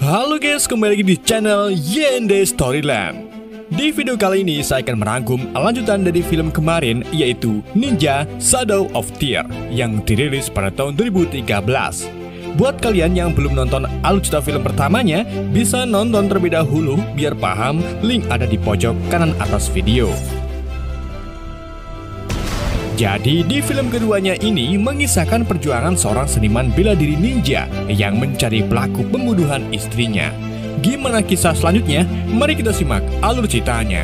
Halo guys, kembali lagi di channel YND Storyland. Di video kali ini saya akan merangkum lanjutan dari film kemarin, yaitu Ninja Shadow of Tear yang dirilis pada tahun 2013. Buat kalian yang belum nonton alur cerita film pertamanya, bisa nonton terlebih dahulu biar paham. Link ada di pojok kanan atas video. Jadi di film keduanya ini mengisahkan perjuangan seorang seniman bela diri ninja yang mencari pelaku pembunuhan istrinya. Gimana kisah selanjutnya? Mari kita simak alur ceritanya.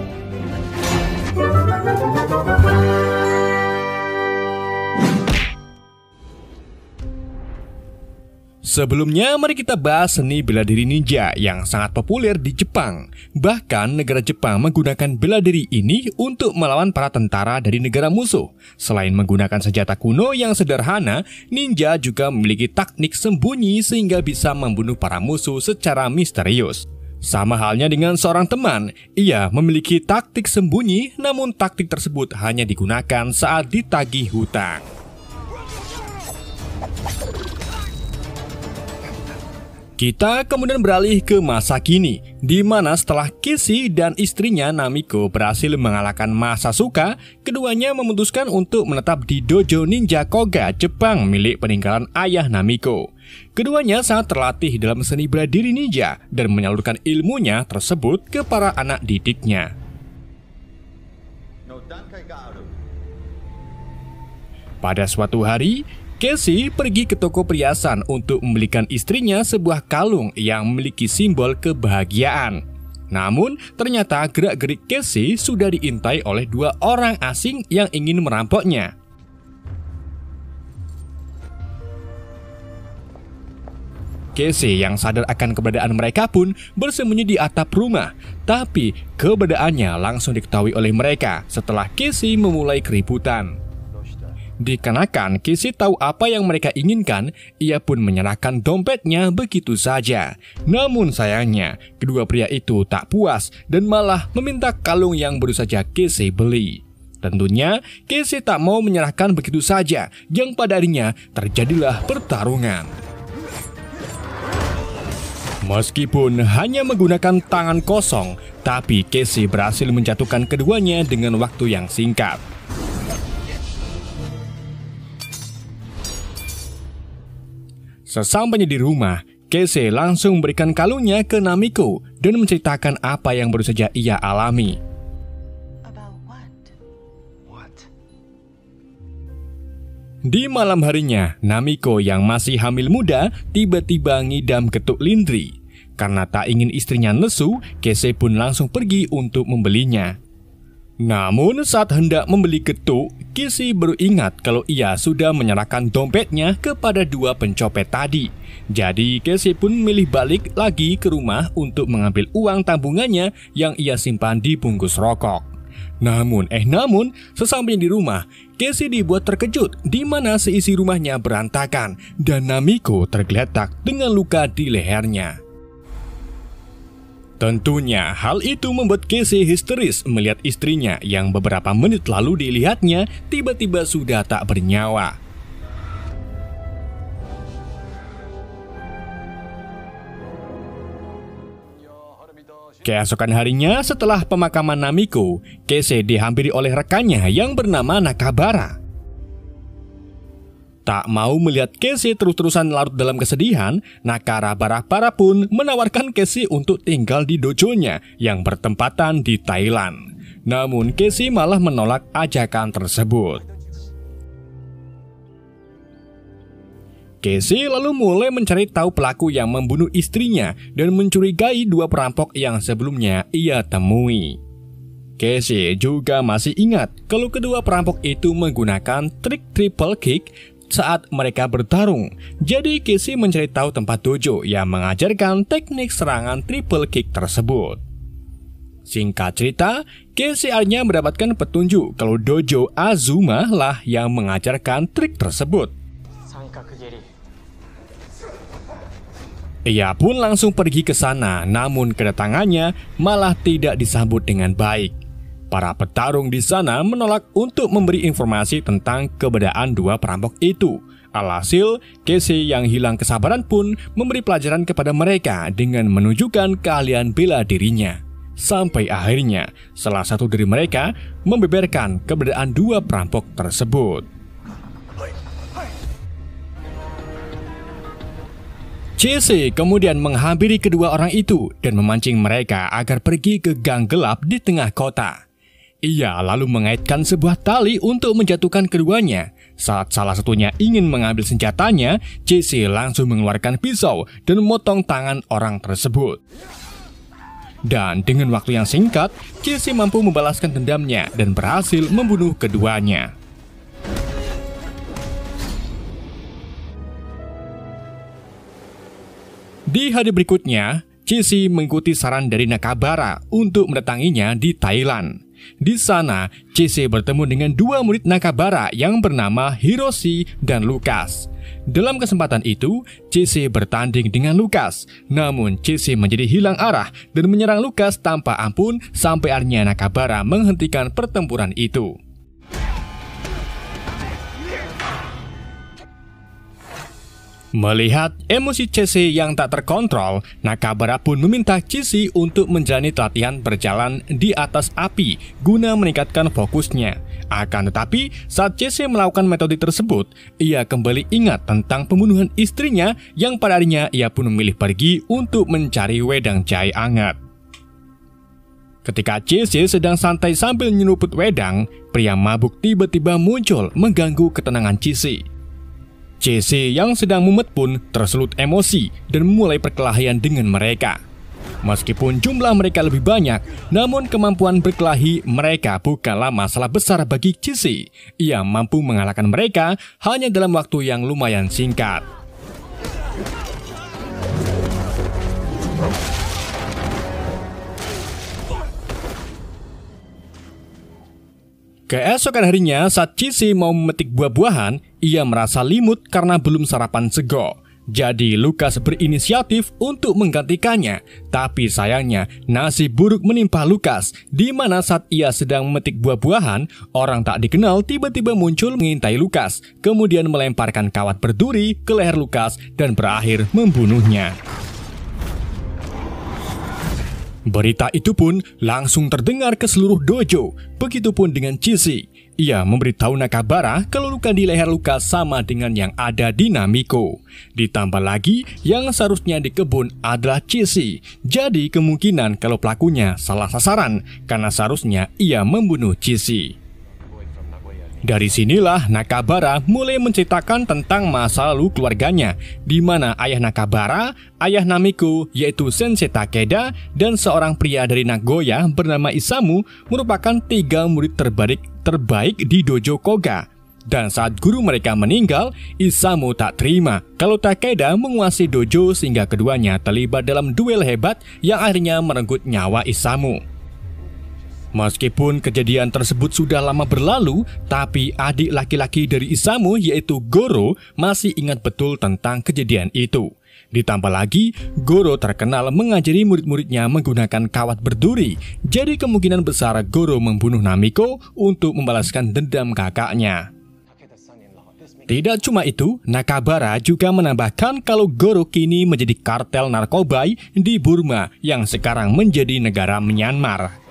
Sebelumnya, mari kita bahas seni bela diri ninja yang sangat populer di Jepang. Bahkan, negara Jepang menggunakan bela diri ini untuk melawan para tentara dari negara musuh. Selain menggunakan senjata kuno yang sederhana, ninja juga memiliki teknik sembunyi sehingga bisa membunuh para musuh secara misterius. Sama halnya dengan seorang teman, ia memiliki taktik sembunyi, namun taktik tersebut hanya digunakan saat ditagih hutang. Kita kemudian beralih ke masa kini, di mana setelah Kishi dan istrinya Namiko berhasil mengalahkan Masasuka, keduanya memutuskan untuk menetap di dojo ninja Koga Jepang milik peninggalan ayah Namiko. Keduanya sangat terlatih dalam seni bela diri ninja dan menyalurkan ilmunya tersebut ke para anak didiknya. Pada suatu hari, Kishi pergi ke toko perhiasan untuk membelikan istrinya sebuah kalung yang memiliki simbol kebahagiaan. Namun, ternyata gerak-gerik Kishi sudah diintai oleh dua orang asing yang ingin merampoknya. Kishi yang sadar akan keberadaan mereka pun bersembunyi di atap rumah. Tapi, keberadaannya langsung diketahui oleh mereka setelah Kishi memulai keributan. Dikarenakan Kishi tahu apa yang mereka inginkan, ia pun menyerahkan dompetnya begitu saja. Namun sayangnya, kedua pria itu tak puas dan malah meminta kalung yang baru saja Kishi beli. Tentunya, Kishi tak mau menyerahkan begitu saja, yang pada akhirnya terjadilah pertarungan. Meskipun hanya menggunakan tangan kosong, tapi Kishi berhasil menjatuhkan keduanya dengan waktu yang singkat. Sesampainya di rumah, Kishi langsung memberikan kalungnya ke Namiko dan menceritakan apa yang baru saja ia alami. Di malam harinya, Namiko yang masih hamil muda tiba-tiba ngidam getuk lindri. Karena tak ingin istrinya lesu, Kishi pun langsung pergi untuk membelinya. Namun saat hendak membeli getuk, Kishi baru ingat kalau ia sudah menyerahkan dompetnya kepada dua pencopet tadi. Jadi Kishi pun memilih balik lagi ke rumah untuk mengambil uang tabungannya yang ia simpan di bungkus rokok. Namun sesampainya di rumah, Kishi dibuat terkejut di mana seisi rumahnya berantakan dan Namiko tergeletak dengan luka di lehernya. Tentunya hal itu membuat Kishi histeris melihat istrinya yang beberapa menit lalu dilihatnya tiba-tiba sudah tak bernyawa. Keesokan harinya setelah pemakaman Namiko, Kishi dihampiri oleh rekannya yang bernama Nakabara. Tak mau melihat Kishi terus-terusan larut dalam kesedihan, Nakabara pun menawarkan Kishi untuk tinggal di dojonya yang bertempatan di Thailand. Namun Kishi malah menolak ajakan tersebut. Kishi lalu mulai mencari tahu pelaku yang membunuh istrinya dan mencurigai dua perampok yang sebelumnya ia temui. Kishi juga masih ingat kalau kedua perampok itu menggunakan trik triple kick saat mereka bertarung. Jadi Kishi mencari tahu tempat dojo yang mengajarkan teknik serangan triple kick tersebut. Singkat cerita, Kishi akhirnya mendapatkan petunjuk kalau dojo Azuma lah yang mengajarkan trik tersebut. Ia pun langsung pergi ke sana, namun kedatangannya malah tidak disambut dengan baik. Para petarung di sana menolak untuk memberi informasi tentang keberadaan dua perampok itu. Alhasil, Casey yang hilang kesabaran pun memberi pelajaran kepada mereka dengan menunjukkan keahlian bela dirinya. Sampai akhirnya, salah satu dari mereka membeberkan keberadaan dua perampok tersebut. Casey kemudian menghampiri kedua orang itu dan memancing mereka agar pergi ke gang gelap di tengah kota. Ia lalu mengaitkan sebuah tali untuk menjatuhkan keduanya. Saat salah satunya ingin mengambil senjatanya, Casey langsung mengeluarkan pisau dan memotong tangan orang tersebut. Dan dengan waktu yang singkat, Casey mampu membalaskan dendamnya dan berhasil membunuh keduanya. Di hari berikutnya, Casey mengikuti saran dari Nakabara untuk mendatanginya di Thailand. Di sana, Casey bertemu dengan dua murid Nakabara yang bernama Hiroshi dan Lucas. Dalam kesempatan itu, Casey bertanding dengan Lucas. Namun, Casey menjadi hilang arah dan menyerang Lucas tanpa ampun sampai akhirnya Nakabara menghentikan pertempuran itu. Melihat emosi Casey yang tak terkontrol, Nakabara pun meminta Casey untuk menjalani latihan berjalan di atas api guna meningkatkan fokusnya. Akan tetapi, saat Casey melakukan metode tersebut, ia kembali ingat tentang pembunuhan istrinya yang pada harinya ia pun memilih pergi untuk mencari wedang jahe hangat. Ketika Casey sedang santai sambil menyeruput wedang, pria mabuk tiba-tiba muncul mengganggu ketenangan Casey. Casey yang sedang mumet pun tersulut emosi dan mulai perkelahian dengan mereka. Meskipun jumlah mereka lebih banyak, namun kemampuan berkelahi mereka bukanlah masalah besar bagi Casey. Ia mampu mengalahkan mereka hanya dalam waktu yang lumayan singkat. Keesokan harinya, saat Casey mau memetik buah-buahan, ia merasa limut karena belum sarapan sego. Jadi Lucas berinisiatif untuk menggantikannya. Tapi sayangnya, nasib buruk menimpa Lucas, di mana saat ia sedang memetik buah-buahan, orang tak dikenal tiba-tiba muncul mengintai Lucas, kemudian melemparkan kawat berduri ke leher Lucas dan berakhir membunuhnya. Berita itu pun langsung terdengar ke seluruh dojo. Begitupun dengan Casey. Ia memberitahu Nakabara kalau luka di leher Lucas sama dengan yang ada di Namiko. Ditambah lagi, yang seharusnya dikebun adalah Casey. Jadi kemungkinan kalau pelakunya salah sasaran, karena seharusnya ia membunuh Casey. Dari sinilah Nakabara mulai menceritakan tentang masa lalu keluarganya, di mana ayah Nakabara, ayah Namiko yaitu Sensei Takeda, dan seorang pria dari Nagoya bernama Isamu merupakan 3 murid terbaik di dojo Koga. Dan saat guru mereka meninggal, Isamu tak terima kalau Takeda menguasai dojo sehingga keduanya terlibat dalam duel hebat yang akhirnya merenggut nyawa Isamu. Meskipun kejadian tersebut sudah lama berlalu, tapi adik laki-laki dari Isamu yaitu Goro masih ingat betul tentang kejadian itu. Ditambah lagi, Goro terkenal mengajari murid-muridnya menggunakan kawat berduri. Jadi kemungkinan besar Goro membunuh Namiko untuk membalaskan dendam kakaknya. Tidak cuma itu, Nakabara juga menambahkan kalau Goro kini menjadi kartel narkoba di Burma yang sekarang menjadi negara Myanmar.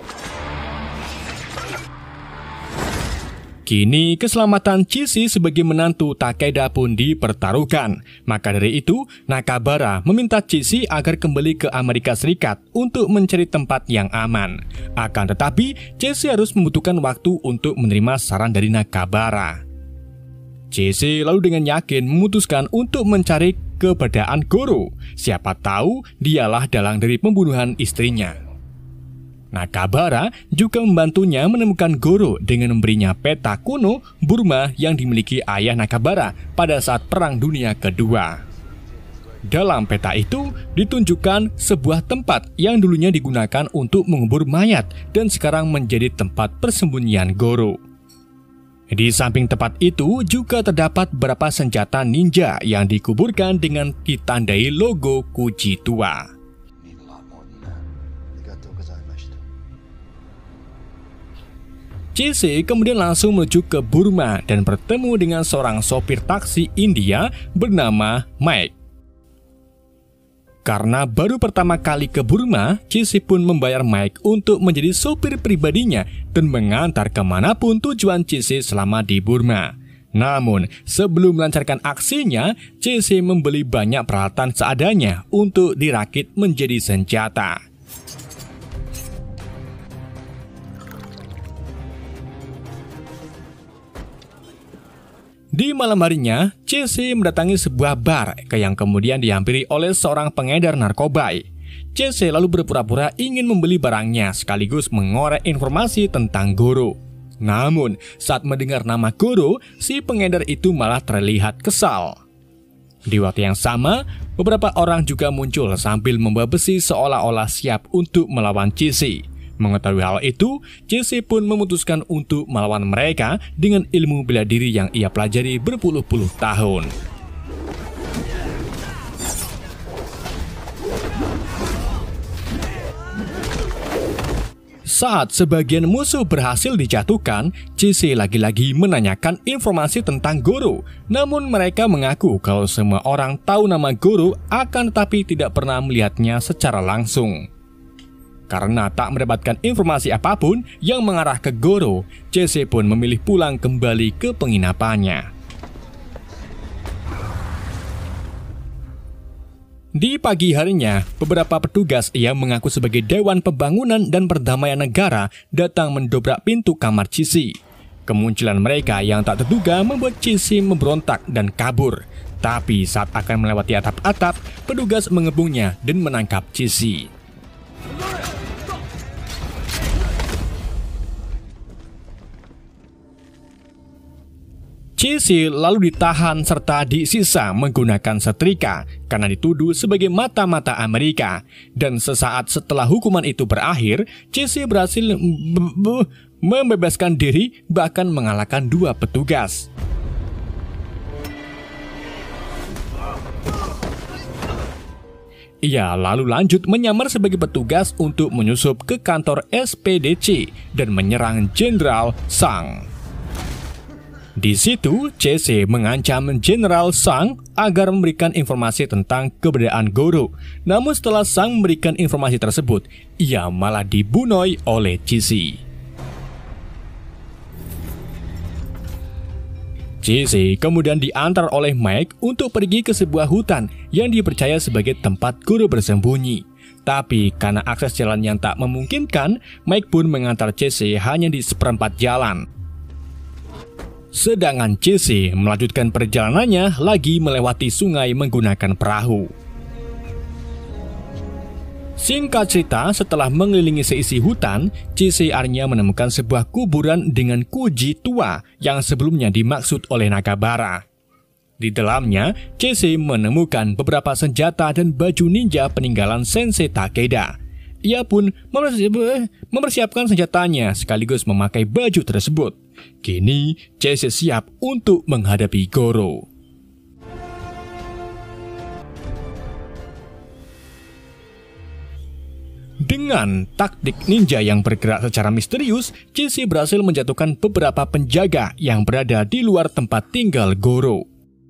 Kini keselamatan Casey sebagai menantu Takeda pun dipertaruhkan. Maka dari itu, Nakabara meminta Casey agar kembali ke Amerika Serikat untuk mencari tempat yang aman. Akan tetapi, Casey harus membutuhkan waktu untuk menerima saran dari Nakabara. Casey lalu dengan yakin memutuskan untuk mencari keberadaan Goro. Siapa tahu dialah dalang dari pembunuhan istrinya. Nakabara juga membantunya menemukan Goro dengan memberinya peta kuno Burma yang dimiliki ayah Nakabara pada saat Perang Dunia Kedua. Dalam peta itu ditunjukkan sebuah tempat yang dulunya digunakan untuk mengubur mayat dan sekarang menjadi tempat persembunyian Goro. Di samping tempat itu juga terdapat beberapa senjata ninja yang dikuburkan dengan ditandai logo Kuji tua. CC kemudian langsung menuju ke Burma dan bertemu dengan seorang sopir taksi India bernama Mike. Karena baru pertama kali ke Burma, CC pun membayar Mike untuk menjadi sopir pribadinya dan mengantar kemanapun tujuan CC selama di Burma. Namun, sebelum melancarkan aksinya, CC membeli banyak peralatan seadanya untuk dirakit menjadi senjata. Di malam harinya, CC mendatangi sebuah bar yang kemudian dihampiri oleh seorang pengedar narkoba. CC lalu berpura-pura ingin membeli barangnya sekaligus mengorek informasi tentang Goro. Namun, saat mendengar nama Goro, si pengedar itu malah terlihat kesal. Di waktu yang sama, beberapa orang juga muncul sambil membawa besi seolah-olah siap untuk melawan CC. Mengetahui hal itu, CC pun memutuskan untuk melawan mereka dengan ilmu bela diri yang ia pelajari berpuluh-puluh tahun. Saat sebagian musuh berhasil dijatuhkan, CC lagi-lagi menanyakan informasi tentang Goro. Namun mereka mengaku kalau semua orang tahu nama Goro akan tetapi tidak pernah melihatnya secara langsung. Karena tak mendapatkan informasi apapun yang mengarah ke Goro, CC pun memilih pulang kembali ke penginapannya. Di pagi harinya, beberapa petugas yang mengaku sebagai Dewan Pembangunan dan Perdamaian Negara datang mendobrak pintu kamar CC. Kemunculan mereka yang tak terduga membuat CC memberontak dan kabur. Tapi saat akan melewati atap-atap, petugas mengebungnya dan menangkap CC. CC lalu ditahan serta disiksa menggunakan setrika karena dituduh sebagai mata-mata Amerika. Dan sesaat setelah hukuman itu berakhir, CC berhasil membebaskan diri bahkan mengalahkan 2 petugas. Ia lalu lanjut menyamar sebagai petugas untuk menyusup ke kantor SPDC dan menyerang Jenderal Sang. Di situ, CC mengancam Jenderal Sang agar memberikan informasi tentang keberadaan Goro. Namun setelah Sang memberikan informasi tersebut, ia malah dibunuh oleh CC. CC kemudian diantar oleh Mike untuk pergi ke sebuah hutan yang dipercaya sebagai tempat Goro bersembunyi. Tapi karena akses jalan yang tak memungkinkan, Mike pun mengantar CC hanya di seperempat jalan. Sedangkan CC melanjutkan perjalanannya lagi melewati sungai menggunakan perahu. Singkat cerita, setelah mengelilingi seisi hutan, CC akhirnya menemukan sebuah kuburan dengan kuji tua yang sebelumnya dimaksud oleh Nakabara. Di dalamnya, CC menemukan beberapa senjata dan baju ninja peninggalan Sensei Takeda. Ia pun mempersiapkan senjatanya sekaligus memakai baju tersebut. Kini, CC siap untuk menghadapi Goro. Dengan taktik ninja yang bergerak secara misterius, CC berhasil menjatuhkan beberapa penjaga yang berada di luar tempat tinggal Goro.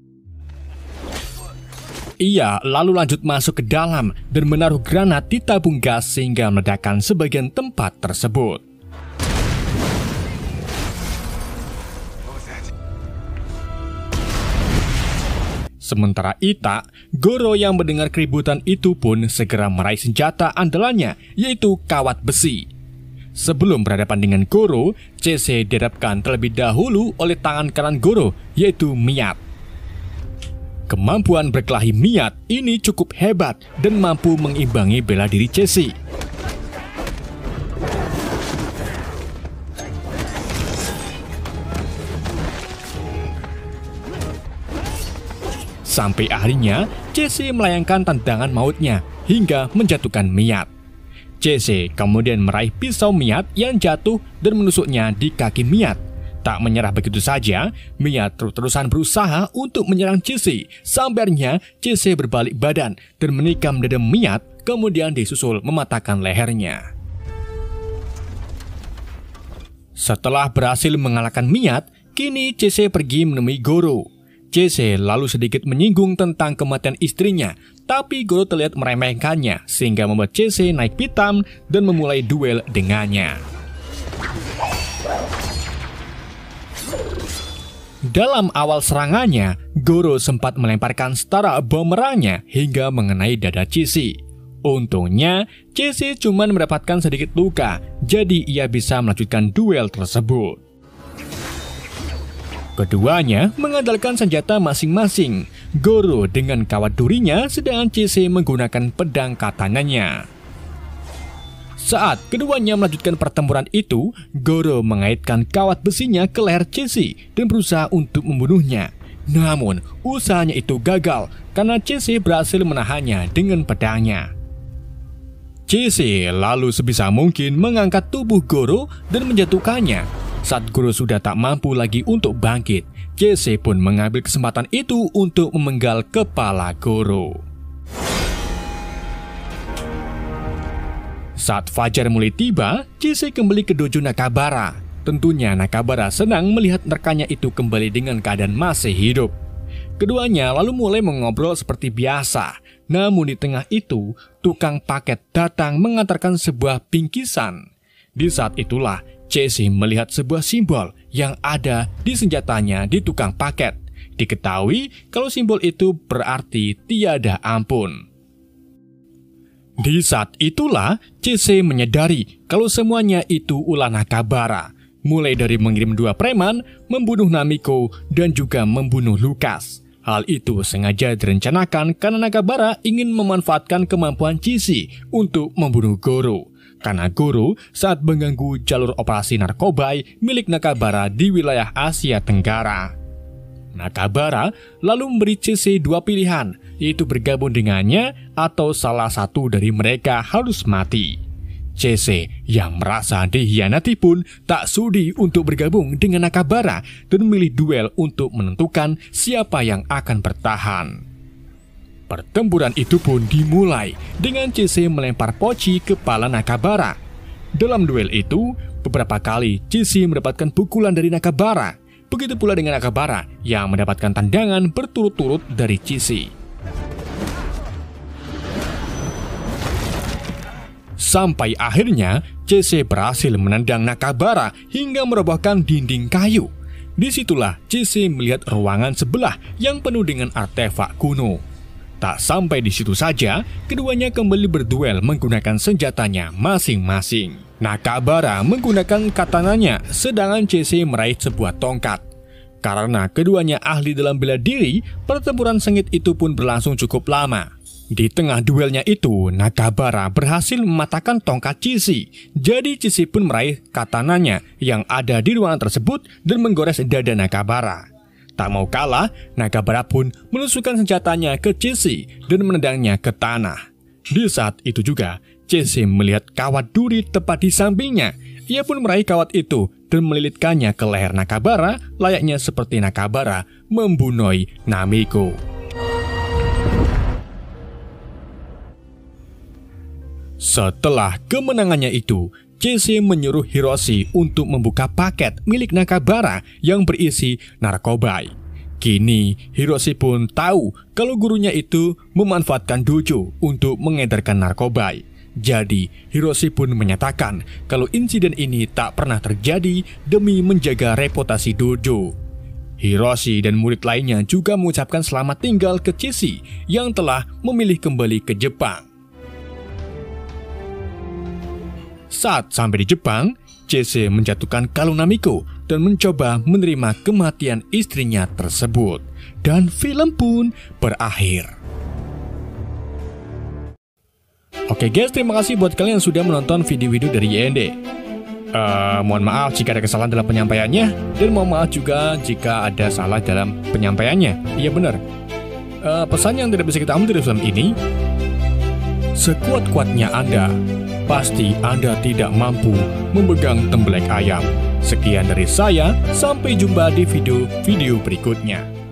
Ia lalu lanjut masuk ke dalam dan menaruh granat di tabung gas sehingga meledakkan sebagian tempat tersebut. Sementara Ita, Goro yang mendengar keributan itu pun segera meraih senjata andalannya, yaitu kawat besi. Sebelum berhadapan dengan Goro, CC dihadapkan terlebih dahulu oleh tangan kanan Goro, yaitu Miat. Kemampuan berkelahi Miat ini cukup hebat dan mampu mengimbangi bela diri CC. Sampai akhirnya, CC melayangkan tendangan mautnya hingga menjatuhkan Miat. CC kemudian meraih pisau Miat yang jatuh dan menusuknya di kaki Miat. Tak menyerah begitu saja, Miat terus-terusan berusaha untuk menyerang CC. Sampai akhirnya, CC berbalik badan dan menikam dada Miat, kemudian disusul mematahkan lehernya. Setelah berhasil mengalahkan Miat, kini CC pergi menemui Goro. CC lalu sedikit menyinggung tentang kematian istrinya, tapi Goro terlihat meremehkannya sehingga membuat CC naik pitam dan memulai duel dengannya. Dalam awal serangannya, Goro sempat melemparkan setara bumerangnya hingga mengenai dada CC. Untungnya, CC cuma mendapatkan sedikit luka, jadi ia bisa melanjutkan duel tersebut. Keduanya mengandalkan senjata masing-masing. Goro dengan kawat durinya, sedangkan CC menggunakan pedang katananya. Saat keduanya melanjutkan pertempuran itu, Goro mengaitkan kawat besinya ke leher CC dan berusaha untuk membunuhnya. Namun, usahanya itu gagal karena CC berhasil menahannya dengan pedangnya. CC lalu sebisa mungkin mengangkat tubuh Goro dan menjatuhkannya. Saat Goro sudah tak mampu lagi untuk bangkit, CC pun mengambil kesempatan itu untuk memenggal kepala Goro. Saat fajar mulai tiba, CC kembali ke dojo Nakabara. Tentunya Nakabara senang melihat rekannya itu kembali dengan keadaan masih hidup. Keduanya lalu mulai mengobrol seperti biasa. Namun di tengah itu, tukang paket datang mengantarkan sebuah bingkisan. Di saat itulah, CC melihat sebuah simbol yang ada di senjatanya di tukang paket. Diketahui kalau simbol itu berarti tiada ampun. Di saat itulah, CC menyadari kalau semuanya itu ulah Nakabara. Mulai dari mengirim 2 preman, membunuh Namiko, dan juga membunuh Lukas. Hal itu sengaja direncanakan karena Nakabara ingin memanfaatkan kemampuan CC untuk membunuh Goro. Karena Goro saat mengganggu jalur operasi narkobai milik Nakabara di wilayah Asia Tenggara. Nakabara lalu memberi CC 2 pilihan, yaitu bergabung dengannya atau salah satu dari mereka harus mati. CC yang merasa dikhianati pun tak sudi untuk bergabung dengan Nakabara dan memilih duel untuk menentukan siapa yang akan bertahan. Pertempuran itu pun dimulai dengan CC melempar poci kepala Nakabara. Dalam duel itu, beberapa kali CC mendapatkan pukulan dari Nakabara. Begitu pula dengan Nakabara yang mendapatkan tendangan berturut-turut dari CC. Sampai akhirnya, CC berhasil menendang Nakabara hingga merobohkan dinding kayu. Disitulah CC melihat ruangan sebelah yang penuh dengan artefak kuno. Tak sampai di situ saja, keduanya kembali berduel menggunakan senjatanya masing-masing. Nakabara menggunakan katananya, sedangkan CC meraih sebuah tongkat. Karena keduanya ahli dalam bela diri, pertempuran sengit itu pun berlangsung cukup lama. Di tengah duelnya itu, Nakabara berhasil mematahkan tongkat CC. Jadi CC pun meraih katananya yang ada di ruangan tersebut dan menggores dada Nakabara. Tak mau kalah, Nakabara pun menusukkan senjatanya ke CC dan menendangnya ke tanah. Di saat itu juga, CC melihat kawat duri tepat di sampingnya. Ia pun meraih kawat itu dan melilitkannya ke leher Nakabara, layaknya seperti Nakabara membunuh Namiko. Setelah kemenangannya itu, CC menyuruh Hiroshi untuk membuka paket milik Nakabara yang berisi narkobai. Kini, Hiroshi pun tahu kalau gurunya itu memanfaatkan dojo untuk mengedarkan narkobai. Jadi, Hiroshi pun menyatakan kalau insiden ini tak pernah terjadi demi menjaga reputasi dojo. Hiroshi dan murid lainnya juga mengucapkan selamat tinggal ke CC yang telah memilih kembali ke Jepang. Saat sampai di Jepang, CC menjatuhkan kalung Namiko dan mencoba menerima kematian istrinya tersebut. Dan film pun berakhir. Oke guys, terima kasih buat kalian yang sudah menonton video-video dari YND. Mohon maaf jika ada kesalahan dalam penyampaiannya, dan mohon maaf juga jika ada salah dalam penyampaiannya. Iya benar. Pesan yang tidak bisa kita ambil dari film ini, sekuat-kuatnya Anda, pasti Anda tidak mampu memegang tembelek ayam. Sekian dari saya, sampai jumpa di video-video berikutnya.